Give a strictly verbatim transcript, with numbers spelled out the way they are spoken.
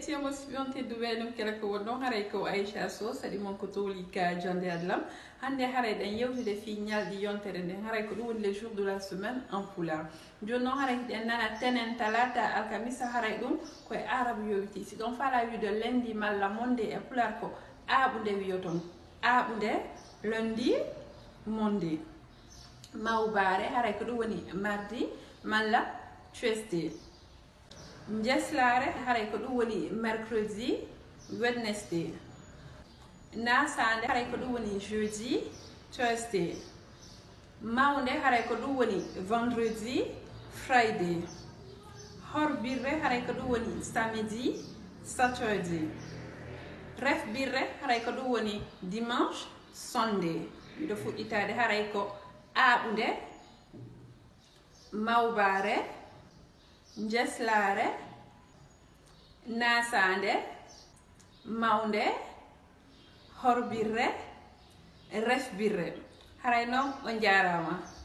siamo sfionte duwenum kala ko wonno haray ko Aisha So sadi mon ko toli ka jonde adlam hande haray den yewtude fi nyaldi yontere den haray ko dum les jours de la semaine en pulaar jonno haray den nana tenen talata alkamisa haray dum ko e arabe yowiti si don fala wi de lundi malla monde e pulaar ko abude wiyoton abude lundi monde mawbare haray ko dum woni mardi malla tuesday njeslare haray ko dum woni mercredi wednesday nasande haray ko dum woni jeudi thursday mawnde haray ko dum woni vendredi friday horbirre haray ko dum woni samedi saturday refbirre haray ko dum woni dimanche sunday do fuɗɗitade haray ko aɓude mawbare njeslare nasande mawnde horbirre refbirre haray noon on jarama.